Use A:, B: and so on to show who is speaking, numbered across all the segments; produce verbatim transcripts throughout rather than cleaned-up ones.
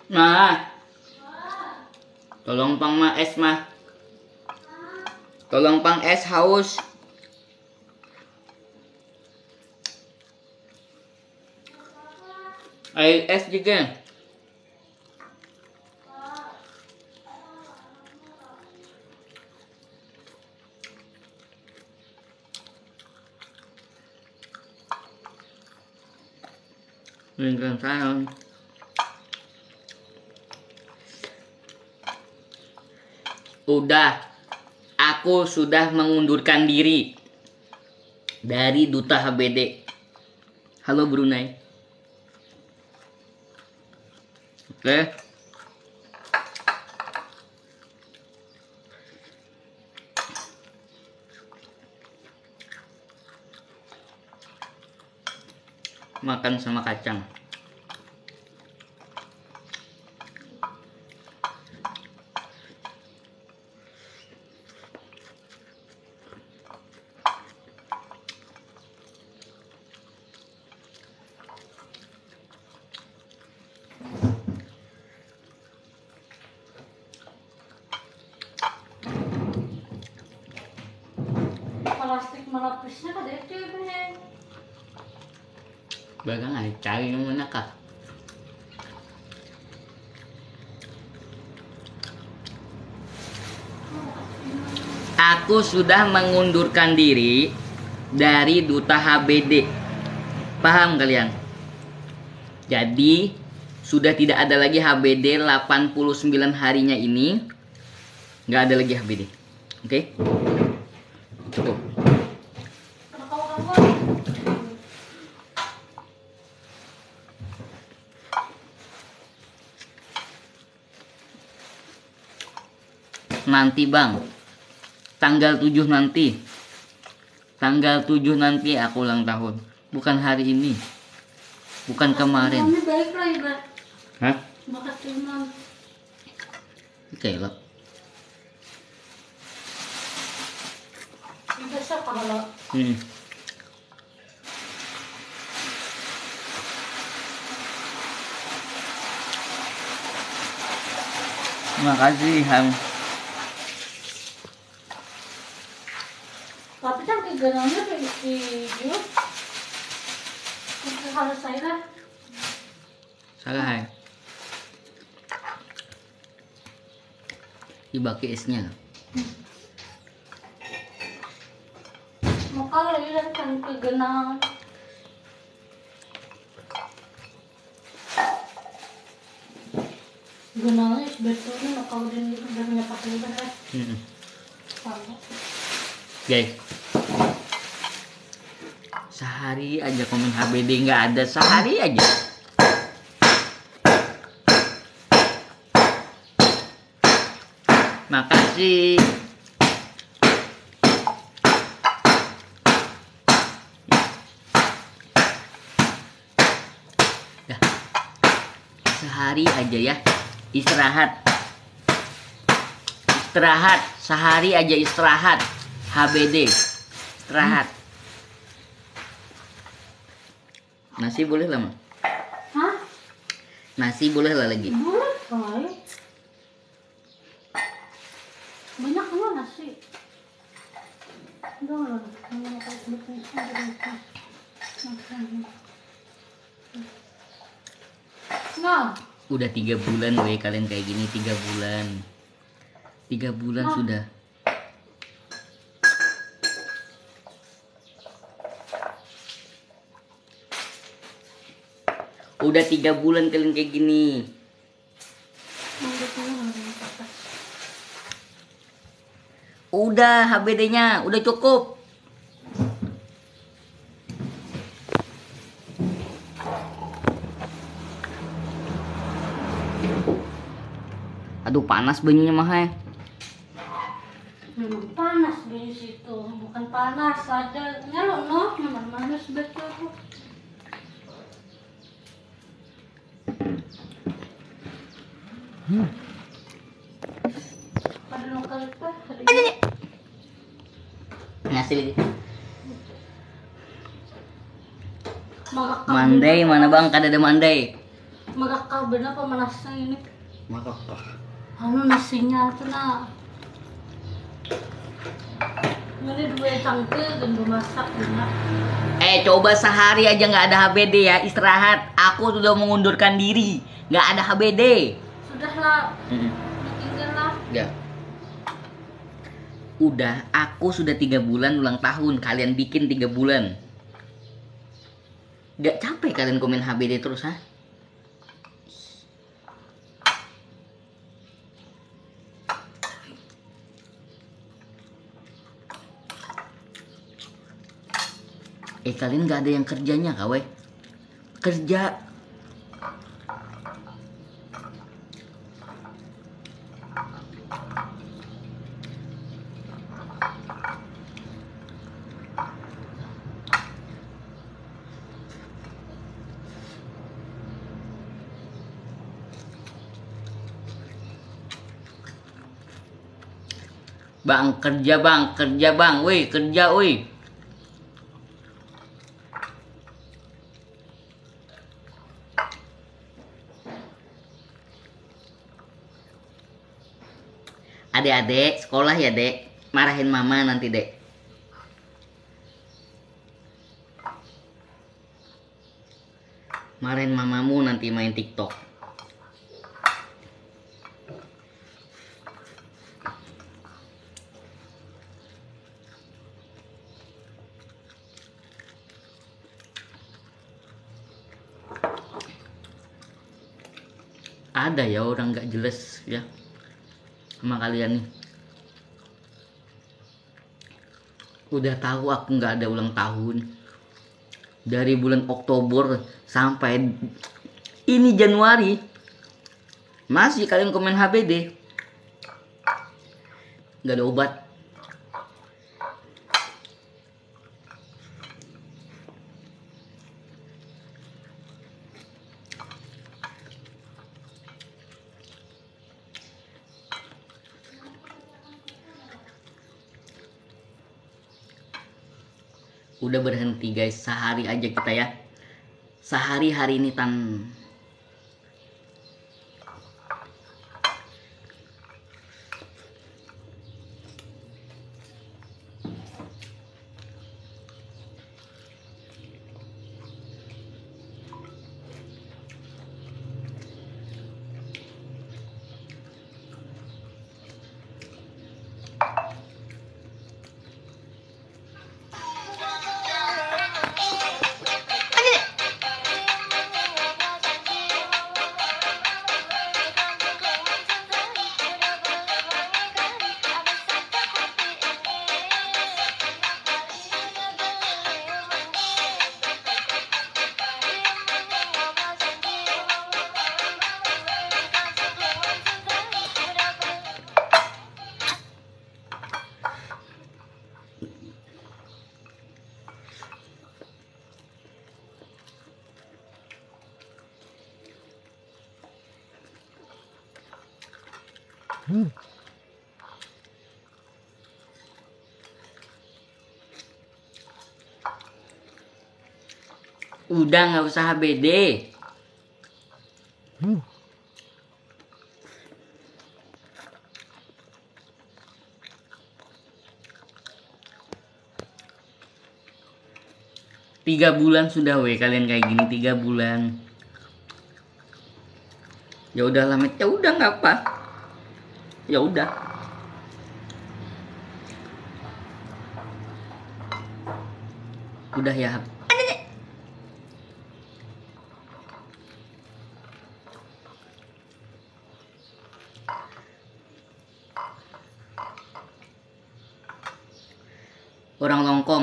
A: Nah, tolong pang ma es mah. Tolong pang es haus. Air es juga. Lingkaran sayang. Udah, aku sudah mengundurkan diri dari Duta H B D. Halo Brunei. Oke. Makan sama kacang.
B: Plastik melapisnya kada itu ya bener.
A: Bagang ay cari yang mana kah? Aku sudah mengundurkan diri dari Duta H B D. Paham kalian? Jadi sudah tidak ada lagi H B D delapan puluh sembilan harinya ini. Nggak ada lagi H B D. Oke? Cukup. Nanti bang, tanggal tujuh nanti, tanggal tujuh nanti aku ulang tahun, bukan hari ini, bukan kemarin.
B: Ini baik lah iba.
A: Hah?
B: Bakat imam.
A: Oke lo.
B: Iba siya kalau.
A: Hmm. Makasih Ham.
B: Tapi kan kegenangnya kayak isi jus. Itu harus saya lah.
A: Salah hai. Dibagi esnya.
B: Maka lagi kan kegenang. Genangnya sebetulnya maka udah udah menyepak udah kan.
A: Hmm.
B: Sama.
A: Guys, sehari aja komen H B D nggak ada, sehari aja. Makasih. Ya. Sehari aja ya, istirahat. Istirahat, sehari aja istirahat. H B D istirahat. Nasi boleh lah, Mak?
B: Hah?
A: Nasi boleh lah lagi.
B: Boleh kali. Banyak kan nasi. Udah lah, mau makan sebetulnya ada makan. Nah,
A: Udah tiga bulan weh kalian kayak gini, tiga bulan. Tiga bulan
B: Nah.
A: sudah. Udah tiga bulan kalian kayak gini. Udah H B D-nya, udah cukup. Aduh panas banyunya mah ya.
B: memang panas di situ, bukan panas saja. Nyalo no, memang panas betul.
A: Hmm.
B: Pada lokal itu ada
A: Nasi lagi.
B: Mama kamu
A: Mandai mana bang? Kada ada mandai.
B: Merekah bener pemanasnya ini.
A: Merekah.
B: Anu nasinya tuh nah. Ini dua cangkir dan dua masak bener.
A: Eh coba sehari aja nggak ada H B D ya, istirahat. Aku sudah mengundurkan diri, nggak ada H B D.
B: Sudahlah.
A: Mm-mm.
B: Tinggal lah.
A: Ya. Udah, aku sudah tiga bulan ulang tahun. Kalian bikin tiga bulan. Gak capek kalian komen H B D terus, ha? Eh kalian gak ada yang kerjanya kawe? Kerja. Bang, kerja bang, kerja bang, woi, kerja woi. Adik-adik, sekolah ya dek. Marahin mama nanti dek. Marahin mamamu nanti main TikTok. Ada ya orang gak jelas ya sama kalian nih. Udah tahu aku nggak ada ulang tahun dari bulan Oktober sampai ini Januari, masih kalian komen H B D. Nggak ada obat. Udah berhenti guys, sehari aja kita ya. Sehari hari ini tan. Hmm. Udah nggak usah H B D. Hmm. Tiga bulan sudah weh kalian kayak gini, tiga bulan. Ya udah lah, ya udah nggak apa. Ya udah. Udah ya. Orang Longkong.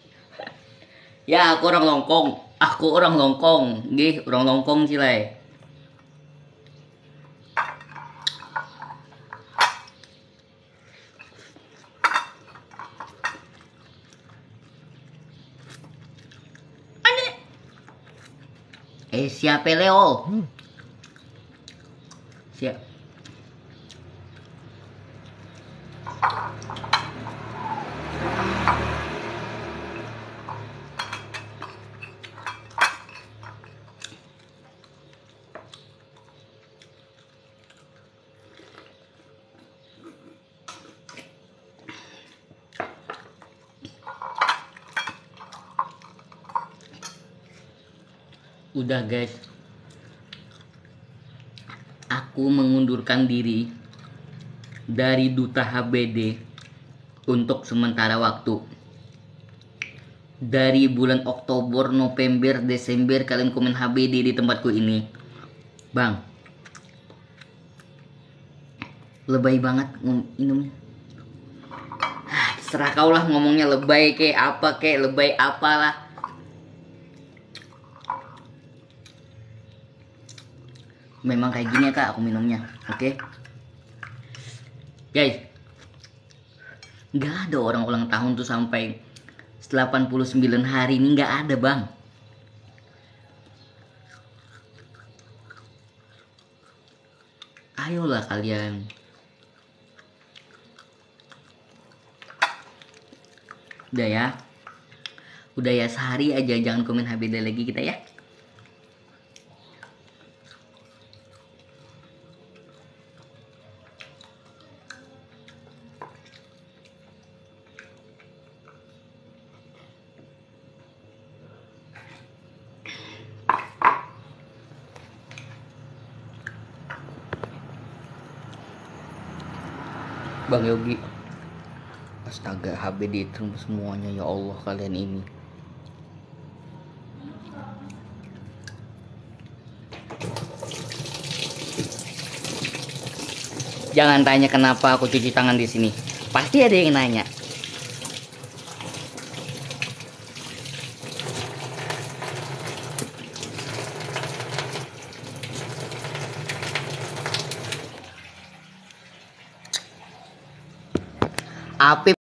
A: Ya aku orang Longkong. Aku orang Longkong. Nggih, orang Longkong cilai. Eh siapa Leo? Hmm. Siap. Udah guys, aku mengundurkan diri dari Duta H B D untuk sementara waktu. Dari bulan Oktober, November, Desember kalian komen H B D di tempatku ini. Bang, lebay banget minumnya. Serah kau lah ngomongnya lebay kayak apa kayak lebay apalah. Memang kayak gini ya kak aku minumnya. Oke okay? Guys, nggak ada orang ulang tahun tuh sampai delapan puluh sembilan hari ini, nggak ada bang. Ayolah kalian. Udah ya. Udah ya, sehari aja jangan komen H B D lagi kita ya. Bang Yogi, astaga, H B D terus semuanya ya Allah kalian ini. Jangan tanya kenapa aku cuci tangan di sini. Pasti ada yang nanya. Apa